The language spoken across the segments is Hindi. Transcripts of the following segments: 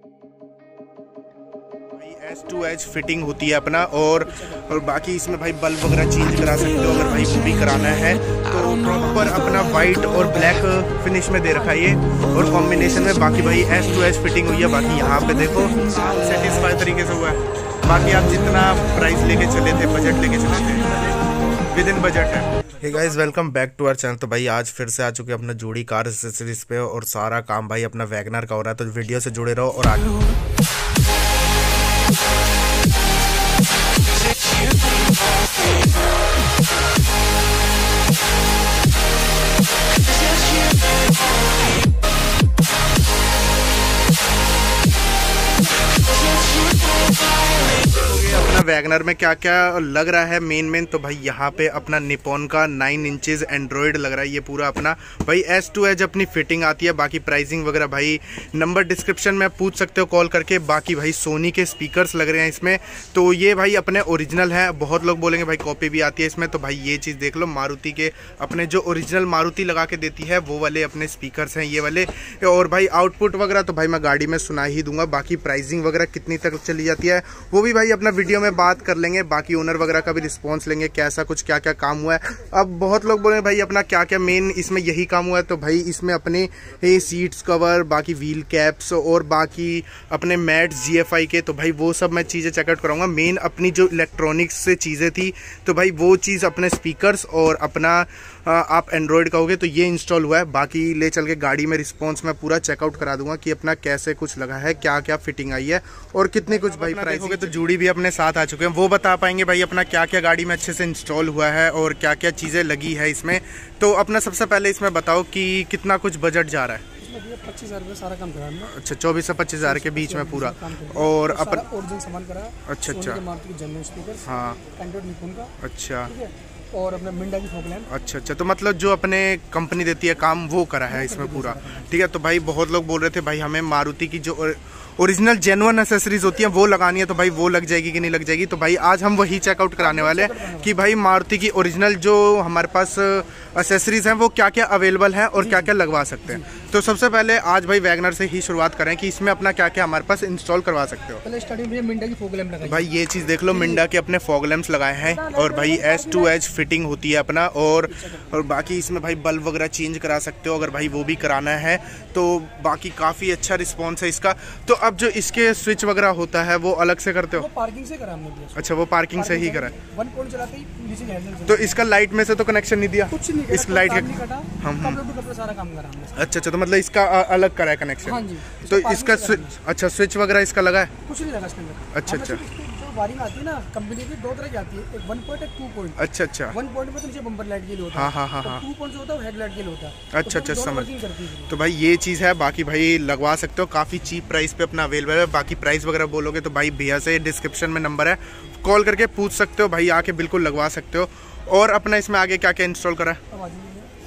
S2H फिटिंग होती है अपना और बाकी इसमें भाई बल्ब वगैरह चेंज करा सकते हो अगर भाई वो भी कराना है तो प्रॉपर अपना वाइट और ब्लैक फिनिश में दे रखा है ये और कॉम्बिनेशन में। बाकी भाई S2H फिटिंग हुई है। बाकी यहाँ पे देखो सेटिस्फाई तरीके से हुआ है। बाकी आप जितना प्राइस लेके चले थे, बजट लेके चले थे, विद इन बजट है। Hey guys, welcome back to our channel. तो भाई आज फिर से आ चुके हैं अपना जोड़ी कार एक्सेसरीज पे और सारा काम भाई अपना वैगनर का हो रहा है। तो वीडियो से जुड़े रहो और आगे अपना वैगनर में क्या क्या लग रहा है मेन। तो भाई यहाँ पे अपना निपॉन का 9 इंचेस एंड्रॉयड लग रहा है ये पूरा अपना। भाई S2H अपनी फिटिंग आती है। बाकी प्राइसिंग वगैरह भाई नंबर डिस्क्रिप्शन में पूछ सकते हो कॉल करके। बाकी भाई सोनी के स्पीकर्स लग रहे हैं इसमें। तो ये भाई अपने ओरिजिनल है। बहुत लोग बोलेंगे भाई कॉपी भी आती है इसमें। तो भाई ये चीज़ देख लो, मारुति के अपने जो ओरिजिनल मारुति लगा के देती है वो वाले अपने स्पीकर्स हैं ये वाले। और भाई आउटपुट वगैरह तो भाई मैं गाड़ी में सुना ही दूंगा। बाकी प्राइसिंग वगैरह कितनी तक चली जाती है वो भी भाई अपना वीडियो में बात कर लेंगे। बाकी ओनर वगैरह का भी रिस्पांस लेंगे, कैसा कुछ क्या क्या काम हुआ है। अब बहुत लोग बोले भाई अपना क्या क्या मेन इसमें यही काम हुआ है। तो भाई इसमें अपने सीट्स कवर, बाकी व्हील कैप्स और बाकी अपने मैट GFI के, तो भाई वो सब मैं चीज़ें चेकआउट कराऊंगा। मेन अपनी जो इलेक्ट्रॉनिक्स से चीज़ें थी तो भाई वो चीज़ अपने स्पीकर्स और अपना आप एंड्रॉयड कहोगे तो ये इंस्टॉल हुआ है। बाकी ले चल के गाड़ी में रिस्पांस मैं पूरा चेकआउट करा दूंगा कि अपना कैसे कुछ लगा है, क्या क्या फिटिंग आई है और कितने कुछ भाई प्राइस हो गए। तो जूड़ी भी अपने साथ आ चुके हैं, वो बता पाएंगे भाई अपना क्या क्या गाड़ी में अच्छे से इंस्टॉल हुआ है और क्या क्या चीज़ें लगी है इसमें। तो अपना सबसे पहले इसमें बताओ कि कितना कुछ बजट जा रहा है। 25,000 में सारा काम करा है। अच्छा, 24 से 25,000 के बीच में पूरा। और अपन ओरिजिनल सामान करा। अच्छा जनरल स्पीकर, हाँ, एंड्रॉइड निपॉन का। अच्छा, और अपना मिंडा की फॉग लैंप। अच्छा, तो मतलब जो अपने कंपनी देती है काम वो करा है इसमें पूरा। ठीक है। तो भाई बहुत लोग बोल रहे थे भाई हमें मारुति की जो ओरिजिनल जेन्युइन एक्सेसरीज होती हैं वो लगानी है, तो भाई वो लग जाएगी कि नहीं लग जाएगी। तो भाई आज हम वही चेकआउट कराने वाले हैं कि भाई मारुति की ओरिजिनल जो हमारे पास एक्सेसरीज हैं वो क्या क्या अवेलेबल हैं और क्या क्या लगवा सकते हैं। तो सबसे पहले आज भाई वैगनर से ही शुरुआत करें कि इसमें अपना क्या क्या हमारे पास इंस्टॉल करवा सकते हो। पहले स्टार्टिंग में मिंडा की फॉग लैंप लगाई। भाई ये चीज़ देख लो, मिंडा के अपने फॉग लैंप्स लगाए हैं और भाई S2H फिटिंग होती है अपना। और बाकी इसमें भाई बल्ब वगैरह चेंज करा सकते हो अगर भाई वो भी कराना है तो। बाकी काफ़ी अच्छा रिस्पॉन्स है इसका। तो अब जो इसके स्विच वगैरह होता है वो अलग से करते हो? पार्किंग से करा हमने। अच्छा, वो पार्किंग से ही करा है। 1 पॉइंट चलाते ही नीचे गैस। तो इसका लाइट में से तो कनेक्शन नहीं दिया? कुछ नहीं, इस लाइट के सारा काम करा हमने। अच्छा, तो मतलब इसका अलग करा है कनेक्शन। हाँ जी। तो इसका अच्छा स्विच वगैरह इसका लगा है? कुछ नहीं लगा इसके अंदर। अच्छा, वायरिंग आती है ना कंपनी की, 2 तरह की आती है, एक 1 पॉइंट, एक 2 पॉइंट। अच्छा, 1 पॉइंट में तो नीचे बम्पर लाइट के लिए होता है। हाँ। 2 पॉइंट जो होता है वो हेडलाइट के लिए होता है। अच्छा, समझ। तो भाई ये चीज़ है। बाकी भाई लगवा सकते हो, काफ़ी चीप प्राइस पे अपना अवेलेबल है। बाकी प्राइस वगैरह बोलोगे तो भाई भैया से डिस्क्रिप्शन में नंबर है, कॉल करके पूछ सकते हो भाई, आके बिल्कुल लगवा सकते हो। और अपना इसमें आगे क्या क्या इंस्टॉल करा है?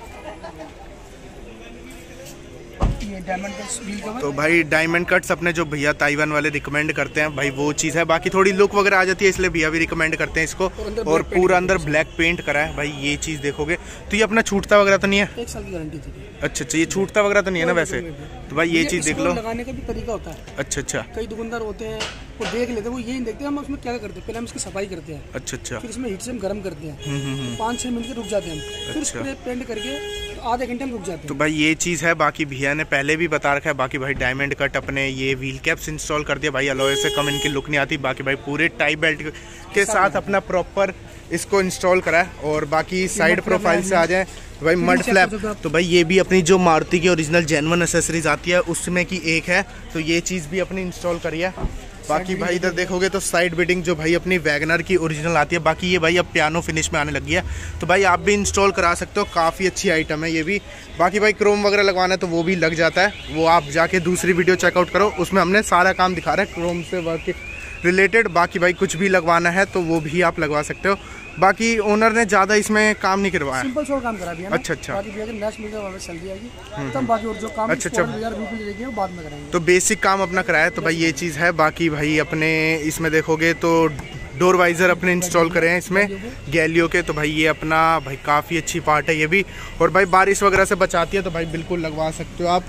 तो भाई डायमंड कट्स अपने जो भैया ताइवान वाले रिकमेंड करते हैं भाई वो चीज़ है। बाकी थोड़ी लुक वगैरह आ जाती है इसलिए भैया भी रिकमेंड करते हैं इसको। और पूरा अंदर ब्लैक पेंट करा है भाई, ये चीज़ देखोगे तो ये अपना छूटता वगैरह तो नहीं है? 1 साल की गारंटी थी। अच्छा, ये छूटता वगैरह तो नहीं है ना वैसे? तो भाई ये चीज़ देख लो, लगाने का भी तरीका होता है। अच्छा, कई दुकानदार होते हैं वो देख लेते हैं, वो ये नहीं देखते हम उसमें क्या करते हैं। पहले हम इसकी सफाई करते हैं। अच्छा, फिर इसमें हीट से हम गर्म करते हैं, 5-6 मिनट के रुक जाते हैं, फिर स्प्रे पेंट करके आधे घंटे में रुक जाते हैं। तो भाई ये चीज़ है। बाकी भैया ने पहले भी बता रखा है। बाकी भाई डायमंड कट अपने ये व्हील कैप्स इंस्टॉल कर दिया भाई, अलॉय से कम इनकी लुक नहीं आती। बाकी भाई पूरे टाई बेल्ट के साथ अपना प्रॉपर इसको इंस्टॉल करा है। और बाकी साइड प्रोफाइल से आ जाए भाई मड फ्लैप, तो भाई ये भी अपनी जो मारुति की ओरिजिनल जेन्युइन एक्सेसरीज आती है उसमें की एक है, तो ये चीज़ भी अपनी इंस्टॉल करी है। बाकी भाई इधर देखोगे तो साइड बिडिंग जो भाई अपनी वैगनर की ओरिजिनल आती है। बाकी ये भाई अब पियानो फिनिश में आने लगी है, तो भाई आप भी इंस्टॉल करा सकते हो, काफ़ी अच्छी आइटम है ये भी। बाकी भाई क्रोम वगैरह लगवाना है तो वो भी लग जाता है, वो आप जाके दूसरी वीडियो चेकआउट करो, उसमें हमने सारा काम दिखा रहा है क्रोम से वर्क रिलेटेड। बाकी भाई कुछ भी लगवाना है तो वो भी आप लगवा सकते हो। बाकी ओनर ने ज़्यादा इसमें काम नहीं करवाया, सिंपल शॉर्ट काम करा दिया। अच्छा, बाकी भैया की नेक्स्ट वीडियो वापस चल जाएगी तब बाकी और जो काम वो बाद में करेंगे। तो बेसिक काम अपना कराया। तो भाई ये चीज़ है। बाकी भाई अपने इसमें देखोगे तो डोर वाइज़र अपने इंस्टॉल करे हैं इसमें गैलियो के, तो भाई ये अपना भाई काफ़ी अच्छी पार्ट है ये भी। और भाई बारिश वगैरह से बचाती है तो भाई बिल्कुल लगवा सकते हो आप।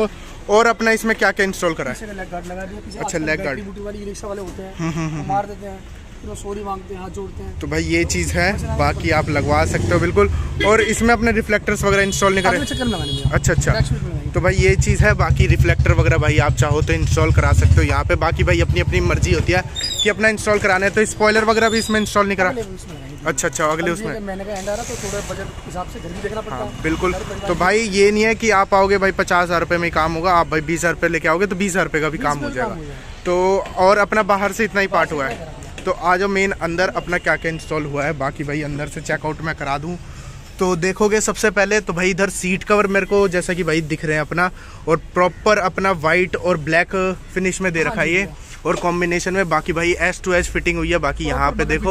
और अपना इसमें क्या क्या इंस्टॉल करा है? लेग गार्ड लगा दिया। अच्छा, लेग गार्ड वाली रिक्शा वाले होते हैं, मार देते हैं, फिर सॉरी मांगते हैं, हाथ जोड़ते हैं। तो भाई ये चीज़ है, बाकी आप लगवा सकते हो बिल्कुल। और इसमें अपने रिफ्लेक्टर्स वगैरह इंस्टॉल नहीं करे? अच्छा। तो भाई ये चीज़ है, बाकी रिफ्लेक्टर वगैरह भाई आप चाहो तो इंस्टॉल करा सकते हो यहाँ पे। बाकी भाई अपनी अपनी मर्जी होती है कि अपना इंस्टॉल कराना है। तो स्पॉइलर वगैरह भी इसमें इंस्टॉल नहीं करा? अच्छा, अगले उसमें मैंने का एंड आ रहा तो थोड़ा बजट हिसाब से घर भी देखना पड़ता है। बिल्कुल। तो भाई ये नहीं है कि आप आओगे भाई 50,000 रुपये में काम होगा, आप भाई 20,000 रुपये लेके आओगे तो 20,000 रुपये का भी काम हो जाएगा। तो और अपना बाहर से इतना ही पार्ट हुआ है। तो आज मेन अंदर अपना क्या क्या इंस्टॉल हुआ है, बाकी भाई अंदर से चेकआउट मैं करा दूं। तो देखोगे सबसे पहले तो भाई इधर सीट कवर मेरे को जैसा कि भाई दिख रहे हैं अपना, और प्रॉपर अपना वाइट और ब्लैक फिनिश में दे रखा है ये, और कॉम्बिनेशन में। बाकी भाई एज टू एज फिटिंग हुई है। बाकी यहाँ पे देखो,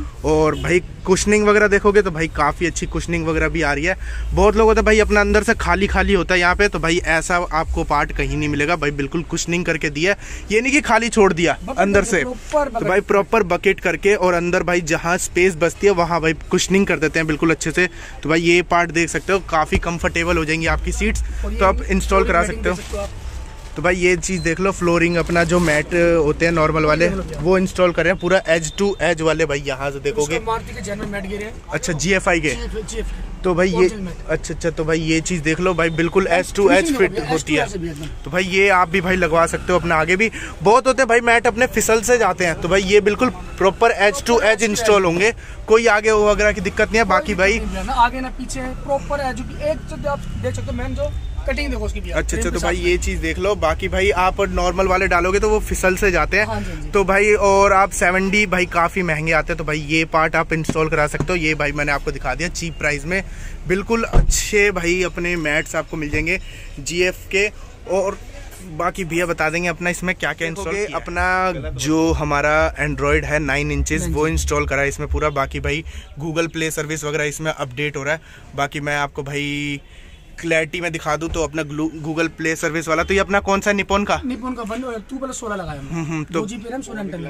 और भाई कुशनिंग वगैरह देखोगे तो भाई काफ़ी अच्छी कुशनिंग वगैरह भी आ रही है। बहुत लोग होते हैं भाई अपना अंदर से खाली खाली होता है यहाँ पे, तो भाई ऐसा आपको पार्ट कहीं नहीं मिलेगा भाई, बिल्कुल कुशनिंग करके दिया। ये नहीं कि खाली छोड़ दिया अंदर से, तो भाई प्रॉपर बकेट करके, और अंदर भाई जहाँ स्पेस बचती है वहाँ भाई कुशनिंग कर देते हैं बिल्कुल अच्छे से। तो भाई ये पार्ट देख सकते हो, काफ़ी कंफर्टेबल हो जाएंगी आपकी सीट्स, तो आप इंस्टॉल करा सकते हो। तो भाई ये चीज़ देख लो, फ्लोरिंग अपना जो मैट होते हैं नॉर्मल वाले वो इंस्टॉल कर रहे हैं, पूरा एज टू एज वाले भाई यहाँ से देखोगे। मारुति के जनरल मैट गिरे। अच्छा, GFI के। तो भाई ये अच्छा, तो भाई ये चीज़ देख लो भाई, बिल्कुल एज टू एज फिट होती है। तो भाई ये आप भी भाई लगवा सकते हो अपना। आगे भी बहुत होते हैं भाई मैट अपने फिसल से जाते हैं, तो भाई ये बिल्कुल proper edge to edge install होंगे, कोई आगे वगैरह की दिक्कत नहीं है। बाकी भाई आगे ना पीछे प्रॉपर एज, एक आप देख सकते हो मैन जो कटिंग देखो उसकी भी। अच्छा, तो भाई ये चीज देख लो। बाकी भाई आप नॉर्मल वाले डालोगे तो वो फिसल से जाते हैं। हाँ जी। तो भाई और आप 7D भाई काफी महंगे आते हैं, तो भाई ये पार्ट आप इंस्टॉल करा सकते हो। ये भाई मैंने आपको दिखा दिया चीप प्राइस में, बिल्कुल अच्छे भाई अपने मैट्स आपको मिल जाएंगे GF के। और बाकी भैया बता देंगे अपना इसमें क्या क्या इंस्टॉल किया। अपना जो हमारा एंड्रॉयड है 9 इंचेस वो इंस्टॉल करा है इसमें पूरा। बाकी भाई गूगल प्ले सर्विस वगैरह इसमें अपडेट हो रहा है। बाकी मैं आपको भाई क्लैरिटी में दिखा दूं तो अपना गूगल प्ले सर्विस वाला, तो ये अपना कौन सा निपॉन का 2+16 लगाया तो 2GB RAM 16 इंटरनल।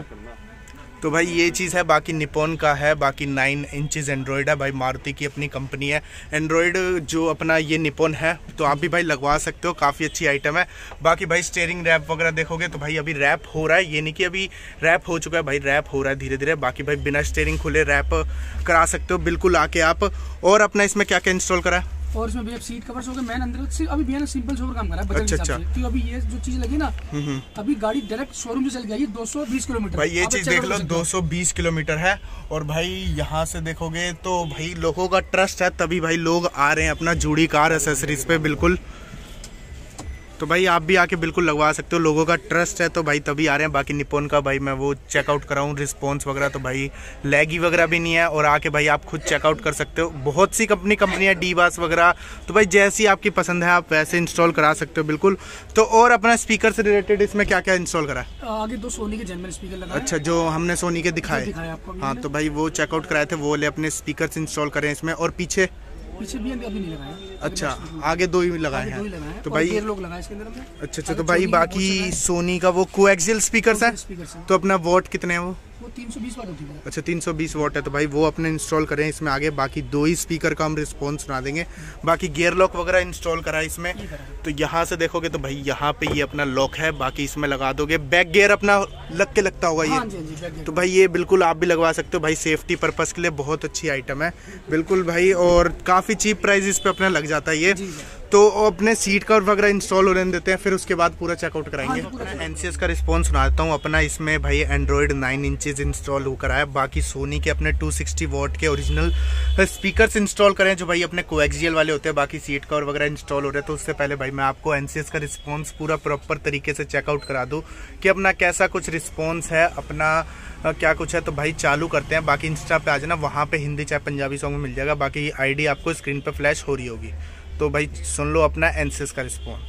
तो भाई ये चीज़ है। बाकी निपॉन का है, बाकी 9 इंचेस एंड्रॉयड है भाई, मारुति की अपनी कंपनी है एंड्रॉयड जो अपना ये निपॉन है, तो आप भी भाई लगवा सकते हो, काफ़ी अच्छी आइटम है। बाकी भाई स्टीयरिंग रैप वगैरह देखोगे तो भाई अभी रैप हो रहा है, ये नहीं कि अभी रैप हो चुका है भाई, रैप हो रहा है धीरे धीरे। बाकी भाई बिना स्टीयरिंग खुले रैप करा सकते हो बिल्कुल आके आप। और अपना इसमें क्या क्या इंस्टॉल करा है? और इसमें भैया सीट कवर्स हो गए, मैन अंदर से अभी भैया ने सिंपल सोवर काम करा है बजट हिसाब से, क्योंकि अभी ये जो चीज लगी ना अभी गाड़ी डायरेक्ट शोरूम से चल गई 220 किलोमीटर भाई। ये चीज देख लो 220 किलोमीटर है। और भाई यहाँ से देखोगे तो भाई लोगों का ट्रस्ट है, तभी भाई लोग आ रहे हैं अपना जूड़ी कार एसेसरीज पे बिल्कुल। तो भाई आप भी आके बिल्कुल लगवा सकते हो, लोगों का ट्रस्ट है तो भाई तभी आ रहे हैं। बाकी निपॉन का भाई मैं वो चेकआउट कराऊँ रिस्पॉन्स वगैरह, तो भाई लैगी वगैरह भी नहीं है, और आके भाई आप खुद चेकआउट कर सकते हो। बहुत सी कंपनियां D-BOSS वगैरह, तो भाई जैसी आपकी पसंद है आप वैसे इंस्टॉल करा सकते हो बिल्कुल। तो और अपना स्पीकर से रिलेटेड इसमें क्या क्या इंस्टॉल करा है? आगे 2 सोनी के जनरल स्पीकर लगा। अच्छा, जो हमने सोनी के दिखाए। हाँ, तो भाई वो चेकआउट कराए थे, वो वाले अपने स्पीकर इंस्टॉल करें इसमें। और पीछे भी अभी नहीं लगाए। अच्छा, आगे 2 ही लगाए हैं तो भाई लोग लगाए इसके अंदर में। अच्छा, तो भाई बाकी सोनी का वो कोएक्सियल स्पीकर्स है, तो अपना वॉट कितने हैं वो 320 वाट होती है। अच्छा, 320 वाट है, तो भाई वो अपने इंस्टॉल करें इसमें आगे। बाकी 2 ही स्पीकर का हम रिस्पॉन्स सुना देंगे। बाकी गियर लॉक वगैरह इंस्टॉल करा है इसमें, तो यहाँ से देखोगे तो भाई यहाँ पे ये अपना लॉक है, बाकी इसमें लगा दोगे बैक गियर अपना लग के लगता होगा ये। तो भाई ये बिल्कुल आप भी लगवा सकते हो भाई, सेफ्टी पर्पस के लिए बहुत अच्छी आइटम है बिल्कुल भाई, और काफ़ी चीप प्राइस पे अपना लग जाता है ये। तो अपने सीट कवर वगैरह इंस्टॉल होने देते हैं, फिर उसके बाद पूरा चेकआउट कराएंगे। NCS का रिस्पॉन्स सुना देता हूँ अपना। इसमें भाई एंड्रॉयड 9 इंचेस इंस्टॉल होकर आया। बाकी सोनी के अपने 260 वाट के ओरिजिनल स्पीकर्स इंस्टॉल करें जो भाई अपने कोएक्सियल वाले होते हैं। बाकी सीट कवर वगैरह इंस्टॉल हो रहे हैं, तो उससे पहले भाई मैं आपको NCS का रिस्पॉन्स पूरा प्रॉपर तरीके से चेकआउट करा दूँ कि अपना कैसा कुछ रिस्पॉन्स है, अपना क्या कुछ है। तो भाई चालू करते हैं। बाकी इंस्टा पे आ जाना, वहाँ पे हिंदी चाहे पंजाबी सॉन्ग में मिल जाएगा। बाकी ID आपको स्क्रीन पे फ्लैश हो रही होगी, तो भाई सुन लो अपना NCS का रिस्पॉन्स।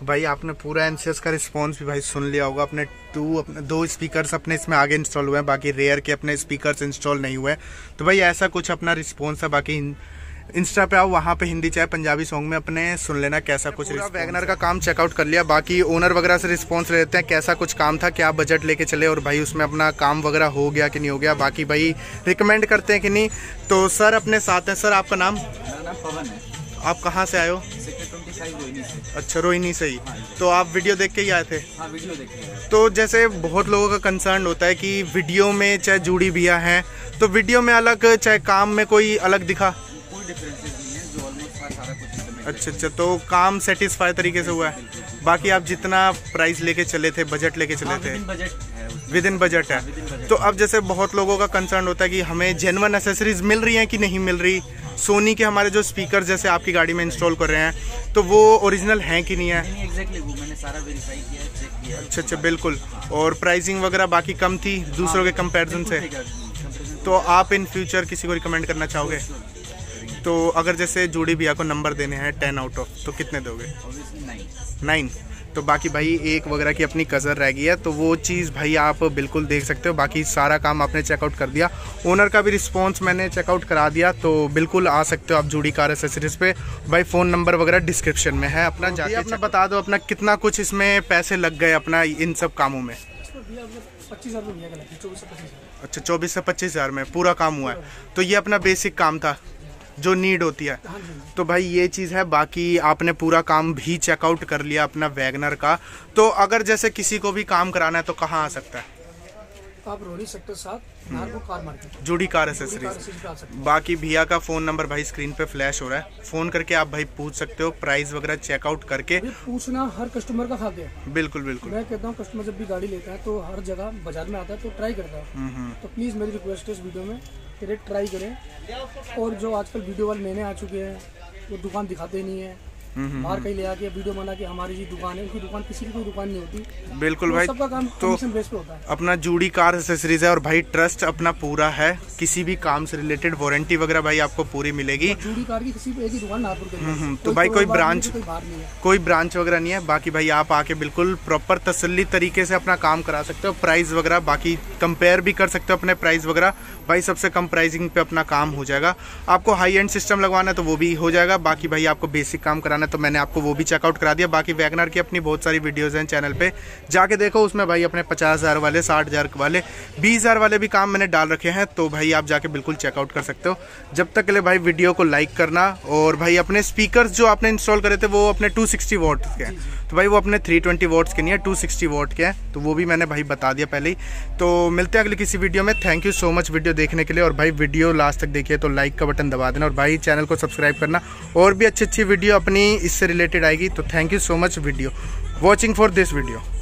भाई आपने पूरा एनसीएस का रिस्पांस भी भाई सुन लिया होगा। अपने दो स्पीकर्स अपने इसमें आगे इंस्टॉल हुए हैं, बाकी रेयर के अपने स्पीकर्स इंस्टॉल नहीं हुए। तो भाई ऐसा कुछ अपना रिस्पांस है। बाकी इंस्टा पे आओ, वहाँ पे हिंदी चाहे पंजाबी सॉन्ग में अपने सुन लेना कैसा कुछ। पूरा वैगनर का काम चेकआउट कर लिया, बाकी ओनर वगैरह से रिस्पांस ले लेते हैं कैसा कुछ काम था, क्या बजट लेके चले और भाई उसमें अपना काम वगैरह हो गया कि नहीं हो गया, बाकी भाई रिकमेंड करते हैं कि नहीं। तो सर अपने साथ हैं। सर आपका नाम? मेरा नाम पवन है। आप कहाँ से आए हो? सेक्टर 25 रोहिणी से। अच्छा, रोहिणी से ही। तो आप वीडियो देख के ही आए थे? हाँ, वीडियो देख के। तो जैसे बहुत लोगों का कंसर्न होता है कि वीडियो में चाहे जूड़ी भैया हैं तो वीडियो में अलग, चाहे काम में कोई अलग दिखा? कोई डिफरेंसेस नहीं है, जो ऑलमोस्ट सारा कुछ। अच्छा, तो काम सेटिस्फाई तरीके से हुआ है। बाकी आप जितना प्राइस लेके चले थे, बजट लेके चले थे, विद इन बजट है। तो अब जैसे बहुत लोगों का कंसर्न होता है कि हमें जेन्युइन एक्सेसरीज मिल रही हैं कि नहीं मिल रही। सोनी के हमारे जो स्पीकर जैसे आपकी गाड़ी में इंस्टॉल कर रहे हैं तो वो ओरिजिनल हैं कि नहीं है? एग्जैक्टली, वो मैंने सारा वेरीफाई किया है, चेक किया। अच्छा, बिल्कुल। और प्राइसिंग वगैरह बाकी कम थी दूसरों के कंपैरिजन से। तो आप इन फ्यूचर किसी को रिकमेंड करना चाहोगे? तो अगर जैसे जूड़ी भैया को नंबर देने हैं 10 आउट ऑफ, तो कितने दोगे? 9। तो बाकी भाई एक वगैरह की अपनी कसर रह गई है, तो वो चीज़ भाई आप बिल्कुल देख सकते हो। बाकी सारा काम आपने चेकआउट कर दिया, ओनर का भी रिस्पांस मैंने चेकआउट करा दिया। तो बिल्कुल आ सकते हो आप जूड़ी कार एक्सेसरीज पे। भाई फ़ोन नंबर वगैरह डिस्क्रिप्शन में है, अपना जाके अपना बता दो अपना कितना कुछ इसमें पैसे लग गए अपना इन सब कामों में। 25,000 अच्छा, 24 से 25,000 में पूरा काम हुआ है। तो ये अपना बेसिक काम था जो नीड होती है। तो भाई ये चीज़ है। बाकी आपने पूरा काम भी चेकआउट कर लिया अपना वैगनर का। तो अगर जैसे किसी को भी काम कराना है तो कहाँ आ सकता है? आप Rohini sector 7 Nagpur car market, जूड़ी कार एक्सेसरीज। बाकी भैया का फ़ोन नंबर भाई स्क्रीन पे फ्लैश हो रहा है, फ़ोन करके आप भाई पूछ सकते हो, प्राइस वगैरह चेकआउट करके। पूछना हर कस्टमर का खाते है। बिल्कुल बिल्कुल। मैं कहता हूँ कस्टमर जब भी गाड़ी लेता है तो हर जगह बाजार में आता है तो ट्राई करता है। तो प्लीज़ मेरी रिक्वेस्ट है इस वीडियो में कि रेट ट्राई करें। और जो आजकल वीडियो वाले नए आ चुके हैं वो दुकान दिखाते नहीं है, बाहर कहीं ले आके वीडियो बना के हमारी जी दुकान है, उनकी दुकान किसी की कोई दुकान नहीं होती। बिल्कुल भाई। सबका काम कमीशन बेस पे होता है। अपना जूड़ी कार एक्सेसरीज है और भाई ट्रस्ट अपना पूरा है, किसी भी काम से रिलेटेड वारंटी वगैरह भाई आपको पूरी मिलेगी। जूड़ी कार की किसी एक ही दुकान नागपुर के। तो भाई कोई ब्रांच वगैरह नहीं है। बाकी भाई आप आके बिल्कुल प्रॉपर तसल्ली तरीके से अपना काम करा सकते हो। प्राइस वगैरह बाकी कंपेयर भी कर सकते हो अपने प्राइस वगैरह। भाई सबसे कम प्राइसिंग पे अपना काम हो जाएगा। आपको हाई एंड सिस्टम लगवाना है तो वो भी हो जाएगा। बाकी भाई आपको बेसिक काम कराना है तो मैंने आपको वो भी चेकआउट करा दिया। बाकी वैगनर की अपनी बहुत सारी वीडियोस हैं चैनल पे, जाके देखो। उसमें भाई अपने 50,000 वाले, 60,000 वाले, 20,000 वाले भी काम मैंने डाल रखे हैं। तो भाई आप जाके बिल्कुल चेकआउट कर सकते हो। जब तक के लिए भाई वीडियो को लाइक करना। और भाई अपने स्पीकर्स जो आपने इंस्टॉल करे थे वो अपने 260 वॉट के हैं, तो भाई वो अपने 320 वॉट्स के नहीं है, 260 वॉट के हैं। तो वो भी मैंने भाई बता दिया पहले ही। तो मिलते हैं अगली किसी वीडियो में। Thank you so much video देखने के लिए। और भाई वीडियो लास्ट तक देखिए तो लाइक का बटन दबा देना और भाई चैनल को सब्सक्राइब करना। और भी अच्छी अच्छी वीडियो अपनी इससे रिलेटेड आएगी। तो thank you so much video watching for this video.